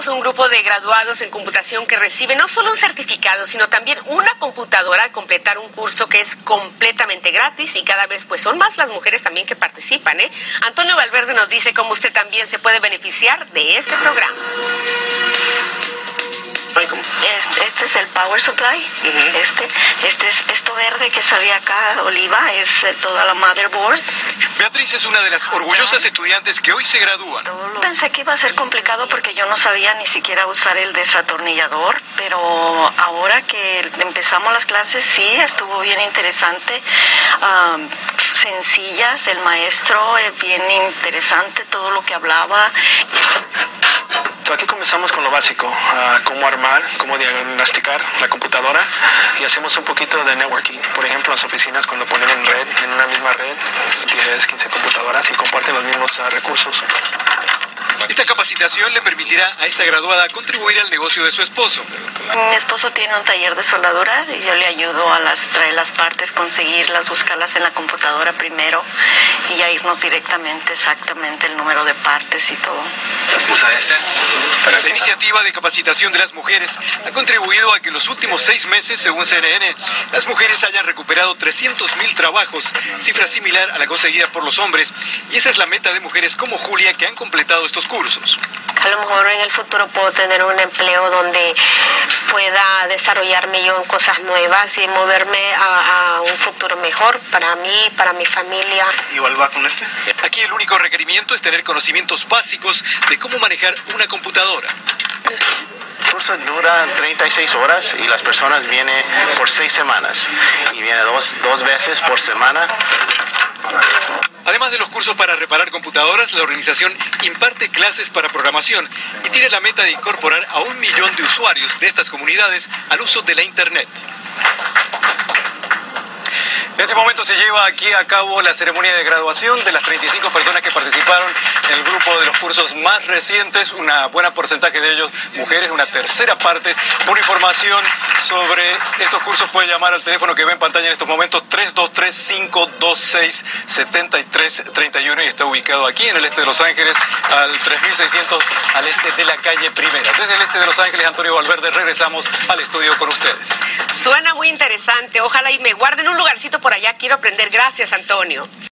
tenemos un grupo de graduados en computación que recibe no solo un certificado, sino también una computadora al completar un curso que es completamente gratis y cada vez pues son más las mujeres también que participan, ¿eh? Antonio Valverde nos dice cómo usted también se puede beneficiar de este programa. Este es el Power Supply. Esto verde que sale acá, oliva, es toda la motherboard. Beatriz es una de las orgullosas estudiantes que hoy se gradúan. Pensé que iba a ser complicado porque yo no sabía ni siquiera usar el desatornillador, pero ahora que empezamos las clases sí, estuvo bien interesante. Sencillas, el maestro bien interesante, todo lo que hablaba. Aquí comenzamos con lo básico, cómo armar, cómo diagnosticar la computadora y hacemos un poquito de networking. Por ejemplo, las oficinas cuando ponen en red, en una misma red, 10, 15 computadoras y comparten los mismos recursos. Esta capacitación le permitirá a esta graduada contribuir al negocio de su esposo. Mi esposo tiene un taller de soldadura y yo le ayudo a traer las partes, conseguirlas, buscarlas en la computadora primero y ya irnos directamente, exactamente el número de partes y todo. ¿Usa este? La iniciativa de capacitación de las mujeres ha contribuido a que en los últimos 6 meses, según CNN, las mujeres hayan recuperado 300,000 trabajos, cifra similar a la conseguida por los hombres, y esa es la meta de mujeres como Julia que han completado estos cursos. A lo mejor en el futuro puedo tener un empleo donde pueda desarrollarme yo en cosas nuevas y moverme a un futuro mejor para mí, para mi familia. ¿Igual va con este? Aquí el único requerimiento es tener conocimientos básicos de cómo manejar una computadora. El curso dura 36 horas y las personas vienen por 6 semanas y vienen dos veces por semana. Además de los cursos para reparar computadoras, la organización imparte clases para programación y tiene la meta de incorporar a 1 millón de usuarios de estas comunidades al uso de la Internet. En este momento se lleva aquí a cabo la ceremonia de graduación de las 35 personas que participaron en el grupo de los cursos más recientes, una buena porcentaje de ellos mujeres, una tercera parte. Por información sobre estos cursos puede llamar al teléfono que ve en pantalla en estos momentos 323-526-7331 y está ubicado aquí en el este de Los Ángeles al 3600 al este de la calle Primera. Desde el este de Los Ángeles, Antonio Valverde, regresamos al estudio con ustedes. Suena muy interesante, ojalá y me guarden un lugarcito por allá, quiero aprender. Gracias, Antonio.